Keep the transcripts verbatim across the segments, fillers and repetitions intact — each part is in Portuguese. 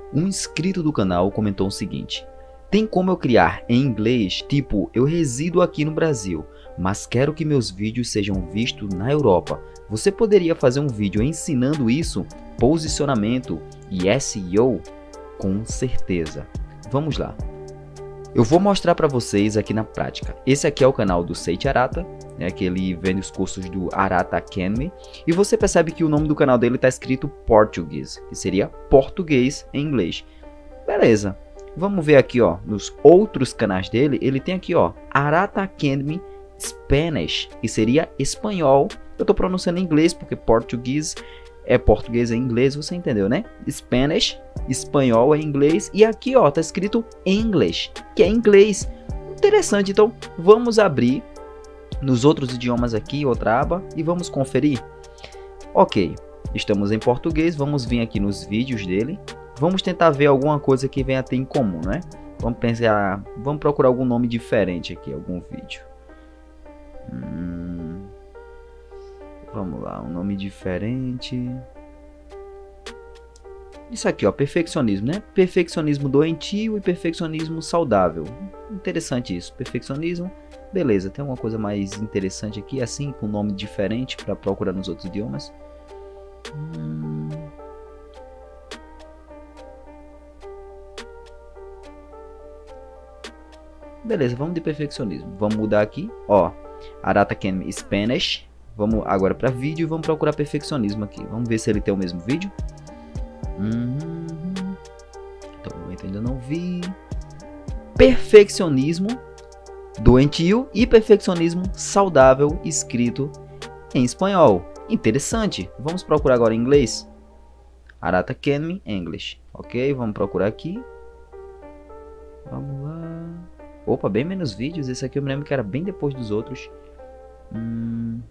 Um inscrito do canal comentou o seguinte: tem como eu criar em inglês, tipo, eu resido aqui no Brasil, mas quero que meus vídeos sejam vistos na Europa. Você poderia fazer um vídeo ensinando isso, posicionamento e S E O? Com certeza. Vamos lá. Eu vou mostrar para vocês aqui na prática. Esse aqui é o canal do Seiichi Arata, né, que ele vende os cursos do Arata Academy. E você percebe que o nome do canal dele está escrito português, que seria português em inglês. Beleza. Vamos ver aqui, ó, nos outros canais dele, ele tem aqui, ó, Arata Academy Spanish, que seria espanhol. Eu tô pronunciando em inglês porque português é português em inglês, você entendeu, né? Spanish, espanhol é inglês, e aqui, ó, tá escrito English, que é inglês. Interessante, então vamos abrir nos outros idiomas aqui, outra aba, e vamos conferir. Ok, estamos em português, vamos vir aqui nos vídeos dele. Vamos tentar ver alguma coisa que venha a ter em comum, né? Vamos pensar, vamos procurar algum nome diferente aqui, algum vídeo. Hum, vamos lá, um nome diferente. Isso aqui, ó, perfeccionismo, né? Perfeccionismo doentio e perfeccionismo saudável. Interessante isso, perfeccionismo. Beleza, tem alguma coisa mais interessante aqui, assim, com nome diferente para procurar nos outros idiomas. Hum... Beleza, vamos de perfeccionismo. Vamos mudar aqui, ó, Arata Academy Spanish. Vamos agora para vídeo e vamos procurar perfeccionismo aqui. Vamos ver se ele tem o mesmo vídeo. Uhum. Então, no momento ainda não vi. Perfeccionismo doentio e perfeccionismo saudável, escrito em espanhol. Interessante. Vamos procurar agora em inglês. Arata Academy English. Ok, vamos procurar aqui. Vamos lá. Opa, bem menos vídeos. Esse aqui eu me lembro que era bem depois dos outros. Hum,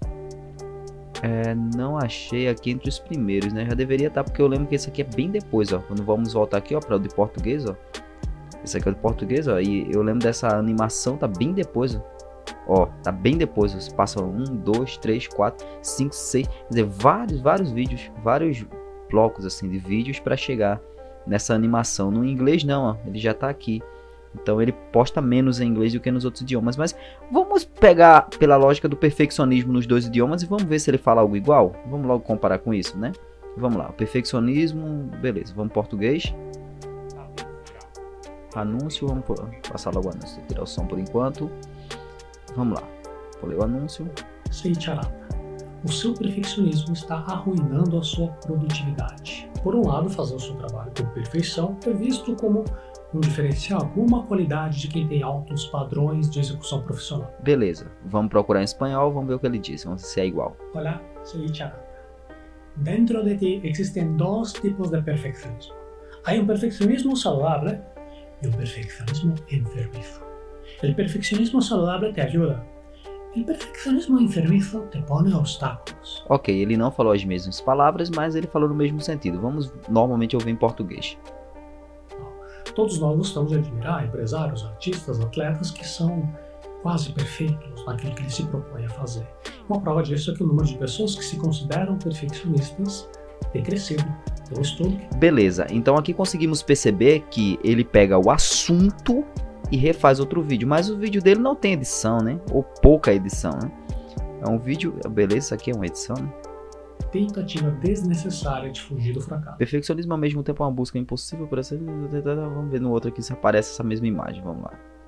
é, não achei aqui entre os primeiros, né? Já deveria estar, porque eu lembro que esse aqui é bem depois, ó. Quando vamos voltar aqui, ó, para o de português, ó. Esse aqui é o de português, ó. E eu lembro dessa animação, tá bem depois, ó. Ó, tá bem depois. Você passa um, dois, três, quatro, cinco, seis. Quer dizer, vários, vários vídeos, vários blocos assim de vídeos para chegar nessa animação. No inglês não, ó. Ele já tá aqui. Então ele posta menos em inglês do que nos outros idiomas. Mas vamos pegar pela lógica do perfeccionismo nos dois idiomas e vamos ver se ele fala algo igual. Vamos logo comparar com isso, né? Vamos lá, o perfeccionismo, beleza, vamos português. Anúncio, vamos passar logo o anúncio, tirar o som por enquanto. Vamos lá, vou ler o anúncio. Seiichi Arata, o seu perfeccionismo está arruinando a sua produtividade. Por um lado, fazer o seu trabalho com perfeição é visto como um diferencial, uma qualidade de quem tem altos padrões de execução profissional. Beleza, vamos procurar em espanhol, vamos ver o que ele diz, vamos ver se é igual. Olá, Seiichi Arata. Dentro de ti existen dos tipos de perfeccionismo. Hay un perfeccionismo saludable y un perfeccionismo enfermizo. El perfeccionismo saludable te ayuda. El perfeccionismo enfermizo te pone obstáculos. Ok, ele não falou as mesmas palavras, mas ele falou no mesmo sentido. Vamos normalmente ouvir em português. Todos nós gostamos de admirar empresários, artistas, atletas que são quase perfeitos naquilo que eles se propõem a fazer. Uma prova disso é que o número de pessoas que se consideram perfeccionistas tem crescido. Tem um estudo que... Beleza, então aqui conseguimos perceber que ele pega o assunto e refaz outro vídeo, mas o vídeo dele não tem edição, né? Ou pouca edição, né? É um vídeo... Beleza, isso aqui é uma edição, né? Tentativa desnecessária de fugir do fracasso. Perfeccionismo ao mesmo tempo é uma busca impossível por essa... Vamos ver no outro aqui se aparece essa mesma imagem, vamos lá.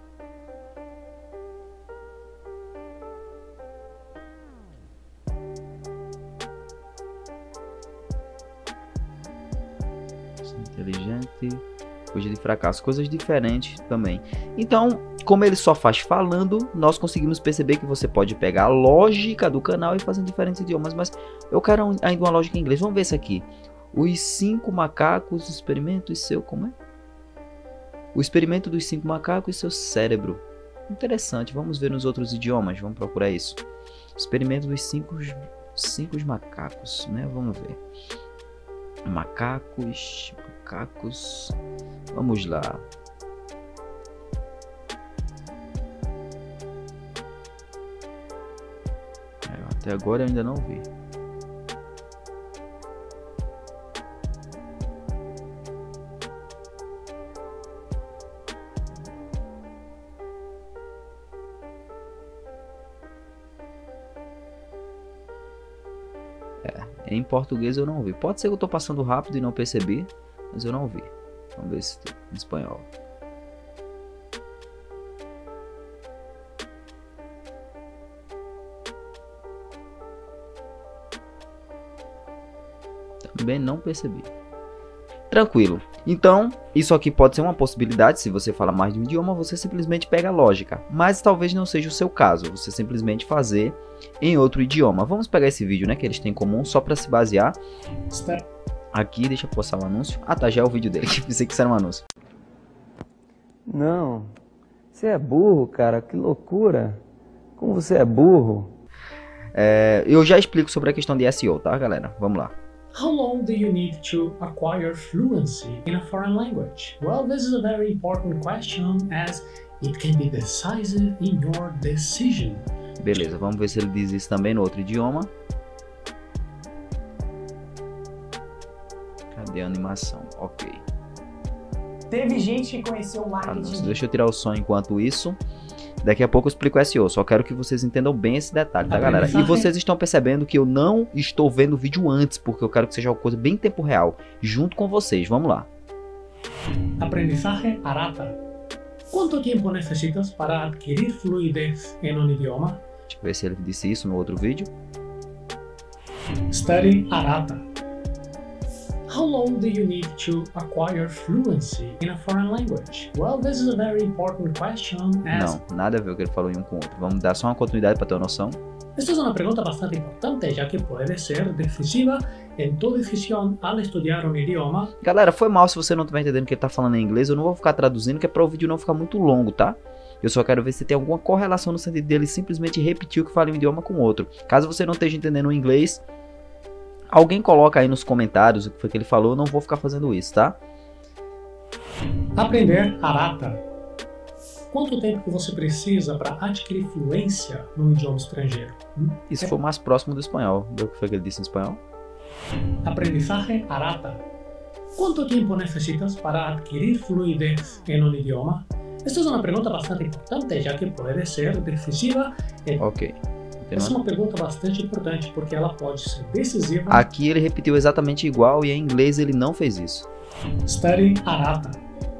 Inteligente, fugir de fracasso, coisas diferentes também. Então, como ele só faz falando, nós conseguimos perceber que você pode pegar a lógica do canal e fazer em diferentes idiomas, mas eu quero ainda uma lógica em inglês. Vamos ver isso aqui. Os cinco macacos, experimento e seu, como é? O experimento dos cinco macacos e seu cérebro. Interessante, vamos ver nos outros idiomas, vamos procurar isso. Experimento dos cinco, cinco macacos, né? Vamos ver. Macacos, macacos, vamos lá. É, até agora eu ainda não vi. É, em português eu não vi. Pode ser que eu tô passando rápido e não percebi, mas eu não vi. Vamos ver se tem em espanhol. Também não percebi. Tranquilo. Então, isso aqui pode ser uma possibilidade. Se você fala mais de um idioma, você simplesmente pega a lógica. Mas talvez não seja o seu caso. Você simplesmente fazer em outro idioma. Vamos pegar esse vídeo, né, que eles têm em comum, só para se basear. Aqui, deixa eu postar um anúncio. Ah, tá, já é o vídeo dele. Pensei que isso era um anúncio. Não, você é burro, cara. Que loucura. Como você é burro. É, eu já explico sobre a questão de S E O, tá, galera? Vamos lá. How long do you need to acquire fluency in a foreign language? Well, this is a very important question as it can be decisive in your decision. Beleza, vamos ver se ele diz isso também no outro idioma. Cadê a animação? Ok. Teve gente que conheceu o marketing. Anúncio. Deixa eu tirar o som enquanto isso. Daqui a pouco eu explico o S E O, só quero que vocês entendam bem esse detalhe, tá, galera? E vocês estão percebendo que eu não estou vendo o vídeo antes, porque eu quero que seja uma coisa bem em tempo real, junto com vocês. Vamos lá. Aprendizaje arata. Quanto tempo necessitas para adquirir fluidez em um idioma? Deixa eu ver se ele disse isso no outro vídeo. Study arata. How long do you need to acquire fluency in a foreign language? Well, this is a very important question as... Não, nada a ver o que ele falou em um com o outro. Vamos dar só uma continuidade para ter uma noção. Esta es una pregunta bastante importante, ya que puede ser decisiva en tu decisión al estudiar un idioma. Galera, foi mal se você não estiver entendendo o que ele está falando em inglês. Eu não vou ficar traduzindo, que é para o vídeo não ficar muito longo, tá? Eu só quero ver se tem alguma correlação no sentido dele simplesmente repetir o que fala em um idioma com o outro. Caso você não esteja entendendo o inglês, alguém coloca aí nos comentários o que foi que ele falou. Eu não vou ficar fazendo isso, tá? Aprender arata. Quanto tempo que você precisa para adquirir fluência no idioma estrangeiro? Hum? Isso é... foi mais próximo do espanhol. O que foi que ele disse em espanhol? Aprendizaje arata. Quanto tempo necesitas para adquirir fluidez em um idioma? Esta es una pregunta bastante importante, ya que puede ser decisiva. En... Ok. Essa é uma pergunta bastante importante, porque ela pode ser decisiva. Aqui ele repetiu exatamente igual e em inglês ele não fez isso. Study arata.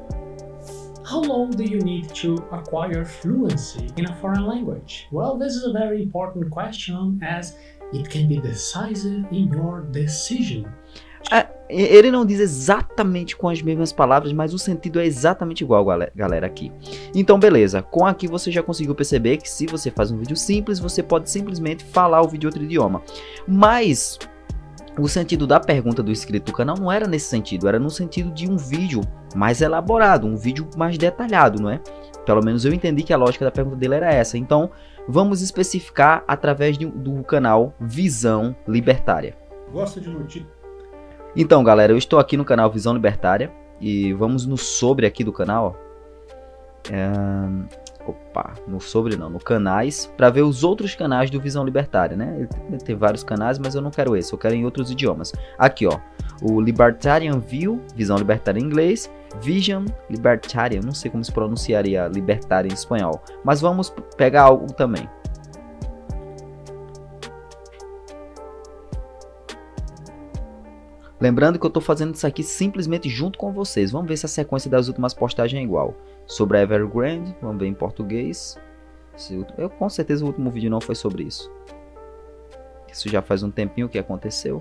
How long do you need to acquire fluency in a foreign language? Well, this is a very important question as it can be decisive in your decision. Ah, ele não diz exatamente com as mesmas palavras, mas o sentido é exatamente igual, galera, aqui. Então, beleza. Com aqui você já conseguiu perceber que se você faz um vídeo simples, você pode simplesmente falar o vídeo em outro idioma. Mas o sentido da pergunta do inscrito do canal não era nesse sentido, era no sentido de um vídeo mais elaborado, um vídeo mais detalhado, não é? Pelo menos eu entendi que a lógica da pergunta dele era essa. Então, vamos especificar através de, do canal Visão Libertária. Gosta de notícias? Então, galera, eu estou aqui no canal Visão Libertária e vamos no sobre aqui do canal, ó. É... Opa, no sobre não, no canais, para ver os outros canais do Visão Libertária, né? Ele tem vários canais, mas eu não quero esse, eu quero em outros idiomas. Aqui, ó, o Libertarian View, Visão Libertária em inglês, Vision Libertarian, não sei como se pronunciaria libertária em espanhol, mas vamos pegar algo também. Lembrando que eu estou fazendo isso aqui simplesmente junto com vocês. Vamos ver se a sequência das últimas postagens é igual. Sobre a Evergrande, vamos ver em português. Eu, com certeza o último vídeo não foi sobre isso. Isso já faz um tempinho que aconteceu.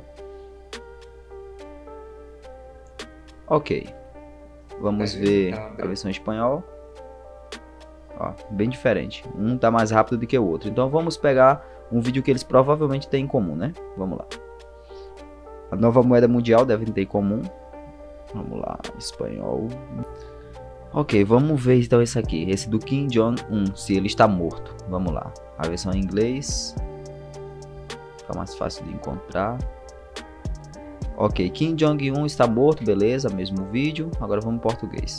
Ok. Vamos ver a versão em espanhol. Ó, bem diferente. Um tá mais rápido do que o outro. Então vamos pegar um vídeo que eles provavelmente têm em comum, né? Vamos lá. A nova moeda mundial deve ter em comum. Vamos lá, espanhol. Ok, vamos ver então esse aqui. Esse do Kim Jong-un, se ele está morto. Vamos lá. A versão em inglês. Fica mais fácil de encontrar. Ok, Kim Jong-un está morto, beleza, mesmo vídeo. Agora vamos em português.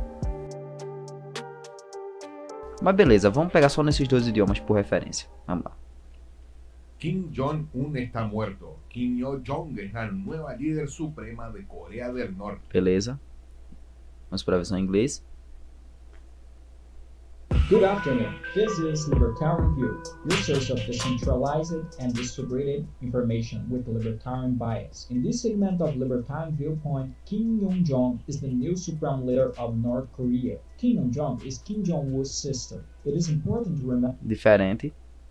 Mas beleza, vamos pegar só nesses dois idiomas por referência. Vamos lá. Kim Jong-un está muerto. Kim Yo-jong es la nueva líder suprema de Corea del Norte. Beleza. Vamos para a versão em inglês. Good afternoon. This is Libertarian View, your source of decentralized and distributed information with libertarian bias. In this segment of Libertarian Viewpoint, Kim Yo-jong is the new supreme leader of North Korea. Kim Yo-jong is Kim Jong-un's sister. It is important to remember. Diferente.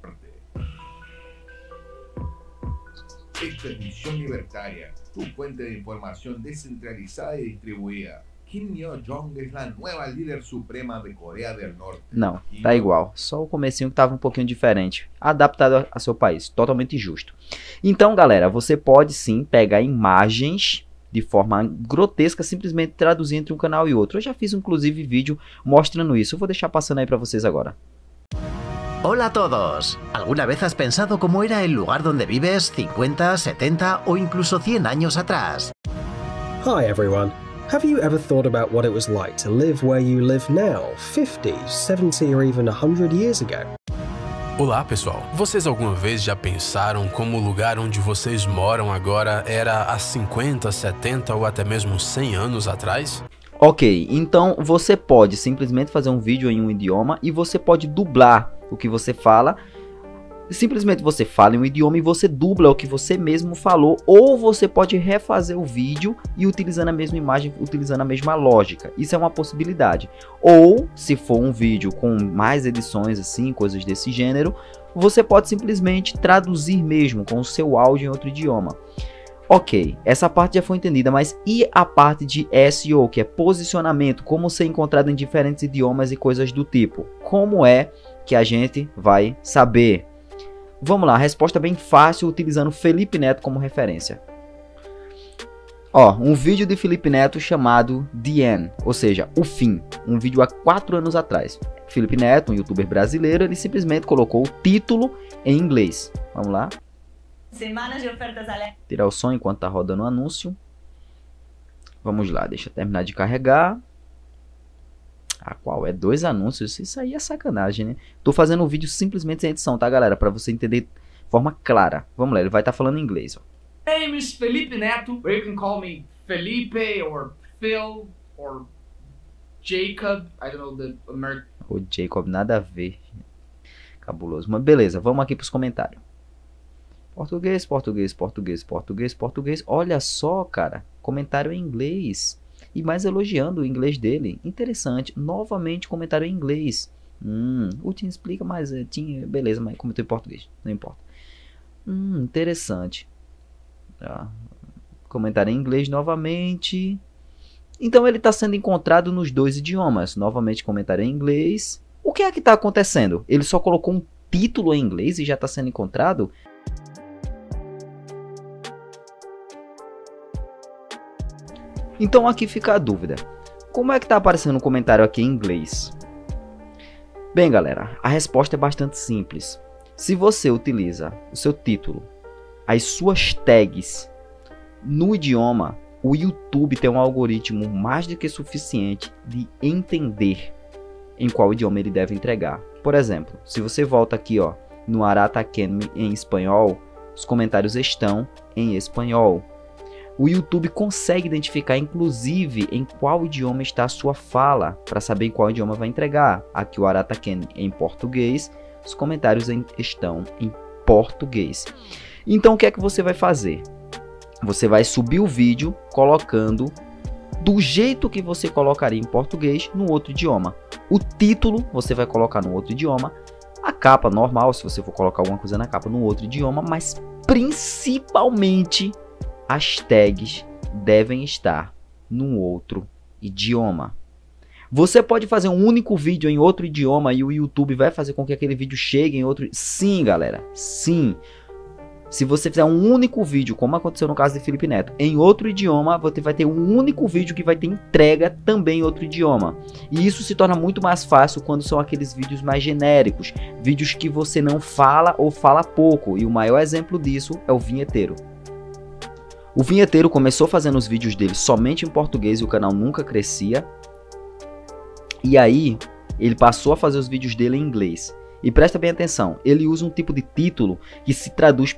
Esta es Misión Libertaria, tu fuente de información descentralizada y distribuida. Kim Yo-jong es la nueva líder suprema de Coreia del Norte. Não, tá igual. Só o comecinho que tava um pouquinho diferente. Adaptado a, a seu país. Totalmente justo. Então, galera, você pode sim pegar imagens de forma grotesca, simplesmente traduzir entre um canal e outro. Eu já fiz, inclusive, vídeo mostrando isso. Eu vou deixar passando aí pra vocês agora. Hola a todos. ¿Alguna vez has pensado cómo era el lugar donde vives cincuenta, setenta o incluso cien años atrás? Hi everyone. Have you ever thought about what it was like to live where you live now, fifty, seventy or even one hundred years ago? Olá pessoal, vocês alguma vez já pensaram como o lugar onde vocês moram agora era há cinquenta, setenta ou até mesmo cem anos atrás? Ok, então você pode simplesmente fazer um vídeo em um idioma e você pode dublar o que você fala. Simplesmente você fala em um idioma e você dubla o que você mesmo falou, ou você pode refazer o vídeo e utilizando a mesma imagem, utilizando a mesma lógica. Isso é uma possibilidade. Ou, se for um vídeo com mais edições assim, coisas desse gênero, você pode simplesmente traduzir mesmo com o seu áudio em outro idioma. Ok, essa parte já foi entendida, mas e a parte de S E O, que é posicionamento, como ser encontrado em diferentes idiomas e coisas do tipo? Como é que a gente vai saber? Vamos lá, a resposta é bem fácil utilizando Felipe Neto como referência. Ó, um vídeo de Felipe Neto chamado The End, ou seja, o fim. Um vídeo há quatro anos atrás. Felipe Neto, um youtuber brasileiro, ele simplesmente colocou o título em inglês. Vamos lá. Semana de ofertas ale... Tirar o som enquanto tá rodando o anúncio. Vamos lá, deixa eu terminar de carregar. Ah, qual? É dois anúncios? Isso aí é sacanagem, né? Tô fazendo o vídeo simplesmente sem edição, tá, galera? Pra você entender de forma clara. Vamos lá, ele vai estar tá falando em inglês, ó. My name is Felipe Neto, or you can call me Felipe, or Phil, or Jacob. I don't know the American... O Jacob, nada a ver. Cabuloso. Mas beleza, vamos aqui pros comentários. Português, português, português, português, português. Olha só, cara. Comentário em inglês. E mais elogiando o inglês dele. Interessante. Novamente comentário em inglês. Hum, o Tim explica, mas é, Tim, beleza, mas comentou em português. Não importa. Hum, interessante. Tá. Comentário em inglês novamente. Então ele está sendo encontrado nos dois idiomas. Novamente comentário em inglês. O que é que está acontecendo? Ele só colocou um título em inglês e já está sendo encontrado? Então aqui fica a dúvida. Como é que está aparecendo um comentário aqui em inglês? Bem, galera, a resposta é bastante simples. Se você utiliza o seu título, as suas tags no idioma, o YouTube tem um algoritmo mais do que suficiente de entender em qual idioma ele deve entregar. Por exemplo, se você volta aqui, ó, no Arata Academy em espanhol, os comentários estão em espanhol. O YouTube consegue identificar, inclusive, em qual idioma está a sua fala, para saber em qual idioma vai entregar. Aqui o Arata Academy em português, os comentários em, estão em português. Então o que é que você vai fazer? Você vai subir o vídeo colocando do jeito que você colocaria em português no outro idioma. O título você vai colocar no outro idioma. A capa normal, se você for colocar alguma coisa na capa no outro idioma, mas principalmente as tags devem estar num outro idioma. Você pode fazer um único vídeo em outro idioma e o YouTube vai fazer com que aquele vídeo chegue em outro... Sim, galera, sim. Se você fizer um único vídeo, como aconteceu no caso de Felipe Neto, em outro idioma, você vai ter um único vídeo que vai ter entrega também em outro idioma. E isso se torna muito mais fácil quando são aqueles vídeos mais genéricos, vídeos que você não fala ou fala pouco. E o maior exemplo disso é o Vinheteiro. O Vinheteiro começou fazendo os vídeos dele somente em português e o canal nunca crescia. E aí, ele passou a fazer os vídeos dele em inglês. E presta bem atenção, ele usa um tipo de título que se traduz para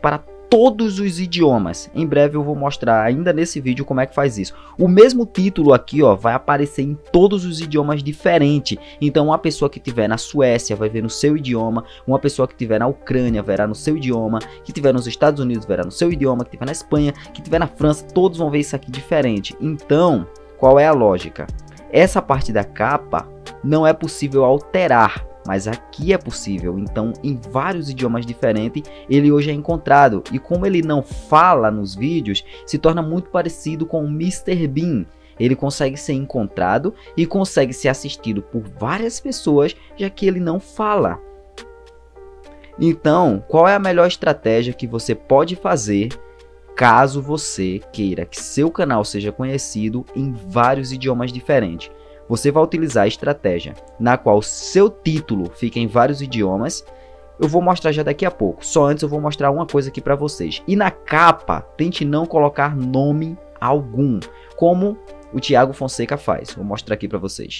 todos os idiomas. Em breve eu vou mostrar ainda nesse vídeo como é que faz isso. O mesmo título aqui, ó, vai aparecer em todos os idiomas diferentes. Então uma pessoa que estiver na Suécia vai ver no seu idioma, uma pessoa que estiver na Ucrânia verá no seu idioma, que estiver nos Estados Unidos verá no seu idioma, que estiver na Espanha, que estiver na França, todos vão ver isso aqui diferente. Então, qual é a lógica? Essa parte da capa não é possível alterar, mas aqui é possível. Então, em vários idiomas diferentes, ele hoje é encontrado. E como ele não fala nos vídeos, se torna muito parecido com o mister Bean. Ele consegue ser encontrado e consegue ser assistido por várias pessoas, já que ele não fala. Então, qual é a melhor estratégia que você pode fazer caso você queira que seu canal seja conhecido em vários idiomas diferentes? Você vai utilizar a estratégia na qual seu título fica em vários idiomas. Eu vou mostrar já daqui a pouco. Só antes eu vou mostrar uma coisa aqui para vocês. E na capa, tente não colocar nome algum, como o Thiago Fonseca faz. Vou mostrar aqui para vocês.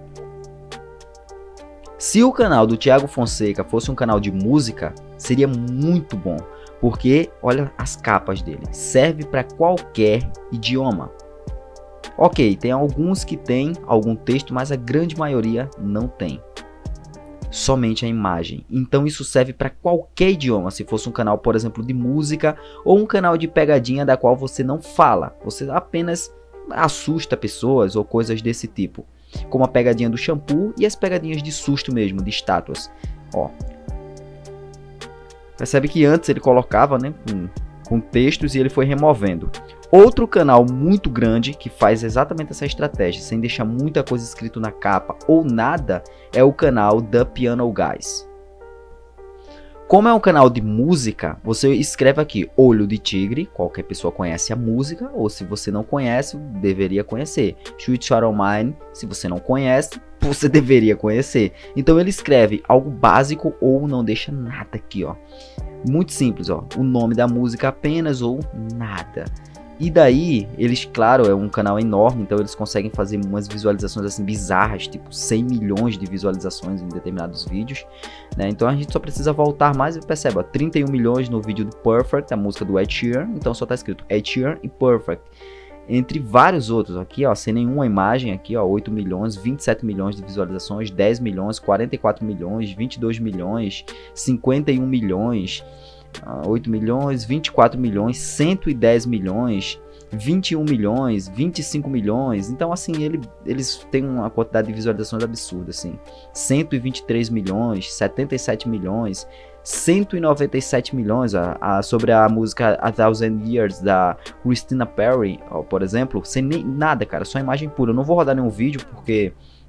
Se o canal do Thiago Fonseca fosse um canal de música, seria muito bom. Porque olha as capas dele. Serve para qualquer idioma. Ok, tem alguns que tem algum texto, mas a grande maioria não tem. Somente a imagem. Então isso serve para qualquer idioma. Se fosse um canal, por exemplo, de música ou um canal de pegadinha da qual você não fala. Você apenas assusta pessoas ou coisas desse tipo. Como a pegadinha do shampoo e as pegadinhas de susto mesmo, de estátuas. Ó. Percebe que antes ele colocava, né, com, com textos e ele foi removendo. Outro canal muito grande que faz exatamente essa estratégia, sem deixar muita coisa escrito na capa ou nada, é o canal The Piano Guys. Como é um canal de música, você escreve aqui Olho de Tigre, qualquer pessoa conhece a música, ou se você não conhece, deveria conhecer. Sweet Child O' Mine, se você não conhece, você deveria conhecer. Então ele escreve algo básico ou não deixa nada aqui, ó. Muito simples, ó. O nome da música apenas ou nada. E daí, eles, claro, é um canal enorme, então eles conseguem fazer umas visualizações assim bizarras, tipo cem milhões de visualizações em determinados vídeos, né? Então a gente só precisa voltar mais e perceba, trinta e um milhões no vídeo do Perfect, a música do Ed Sheeran, então só tá escrito Ed Sheeran e Perfect. Entre vários outros, aqui ó, sem nenhuma imagem, aqui ó, oito milhões, vinte e sete milhões de visualizações, dez milhões, quarenta e quatro milhões, vinte e dois milhões, cinquenta e um milhões... oito milhões, vinte e quatro milhões, cento e dez milhões, vinte e um milhões, vinte e cinco milhões. Então assim, ele, eles têm uma quantidade de visualizações absurda assim. cento e vinte e três milhões, setenta e sete milhões, cento e noventa e sete milhões a, a, sobre a música A Thousand Years da Christina Perri, ó, por exemplo, sem nem nada, cara, só imagem pura. Eu não vou rodar nenhum vídeo porque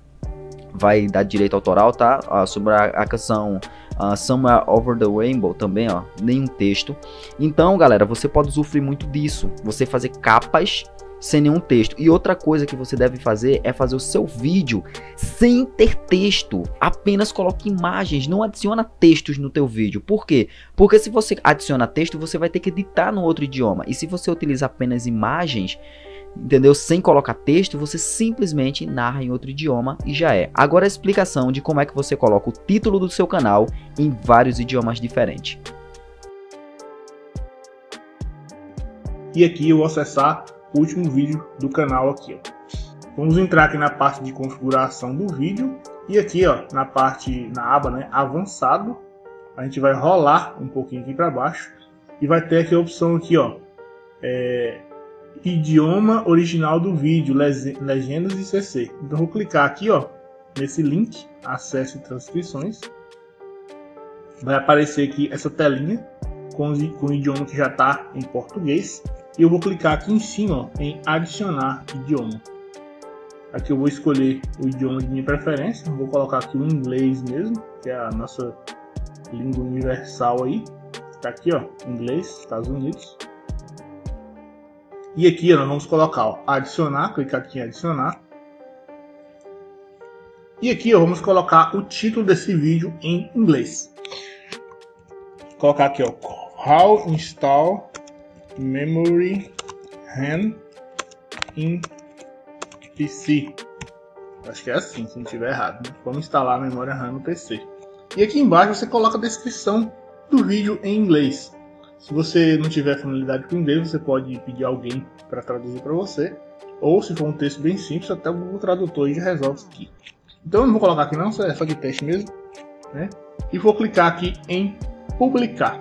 vai dar direito autoral, tá? Ah, sobre a, a canção uh, Somewhere Over the Rainbow também, ó, nenhum texto. Então, galera, você pode usufruir muito disso. Você fazer capas sem nenhum texto. E outra coisa que você deve fazer é fazer o seu vídeo sem ter texto. Apenas coloque imagens, não adiciona textos no teu vídeo. Por quê? Porque se você adiciona texto, você vai ter que editar no outro idioma. E se você utiliza apenas imagens, entendeu? Sem colocar texto, você simplesmente narra em outro idioma e já é. Agora a explicação de como é que você coloca o título do seu canal em vários idiomas diferentes. E aqui eu vou acessar o último vídeo do canal aqui, ó. Vamos entrar aqui na parte de configuração do vídeo e aqui, ó, na parte, na aba, né, avançado, a gente vai rolar um pouquinho aqui para baixo e vai ter aqui a opção aqui, ó, é, idioma original do vídeo, legendas e C C. Então vou clicar aqui, ó, nesse link, acesse transcrições. Vai aparecer aqui essa telinha com, com o idioma que já está em português. E eu vou clicar aqui em cima, ó, em adicionar idioma. Aqui eu vou escolher o idioma de minha preferência. Vou colocar aqui o inglês mesmo, que é a nossa língua universal aí. Tá aqui, ó, inglês, Estados Unidos. E aqui, ó, nós vamos colocar, ó, adicionar, clicar aqui em adicionar. E aqui, ó, vamos colocar o título desse vídeo em inglês. Vou colocar aqui, ó, How install memory RAM in P C. Acho que é assim, se não estiver errado, né? Como instalar a memória RAM no P C. E aqui embaixo você coloca a descrição do vídeo em inglês. Se você não tiver familiaridade com inglês, você pode pedir alguém para traduzir para você. Ou se for um texto bem simples, até o Google Tradutor já resolve isso aqui. Então eu não vou colocar aqui não, é só de teste mesmo, né? E vou clicar aqui em publicar.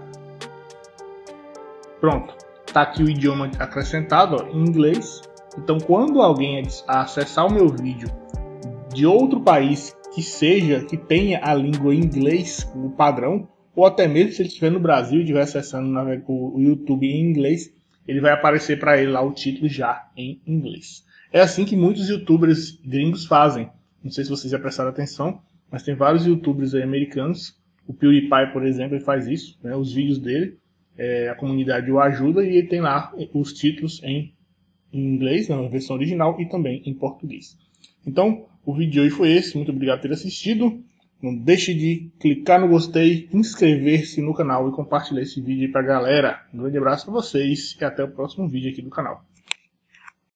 Pronto, está aqui o idioma acrescentado, ó, em inglês. Então quando alguém acessar o meu vídeo de outro país que seja, que tenha a língua em inglês no padrão, ou até mesmo se ele estiver no Brasil e estiver acessando o YouTube em inglês, ele vai aparecer para ele lá o título já em inglês. É assim que muitos youtubers gringos fazem. Não sei se vocês já prestaram atenção, mas tem vários youtubers aí americanos. O PewDiePie, por exemplo, ele faz isso, né? Os vídeos dele, é, a comunidade o ajuda e ele tem lá os títulos em, em inglês, na versão original, e também em português. Então, o vídeo de hoje foi esse. Muito obrigado por ter assistido. Não deixe de clicar no gostei, inscrever-se no canal e compartilhar esse vídeo aí pra galera. Um grande abraço para vocês e até o próximo vídeo aqui do canal.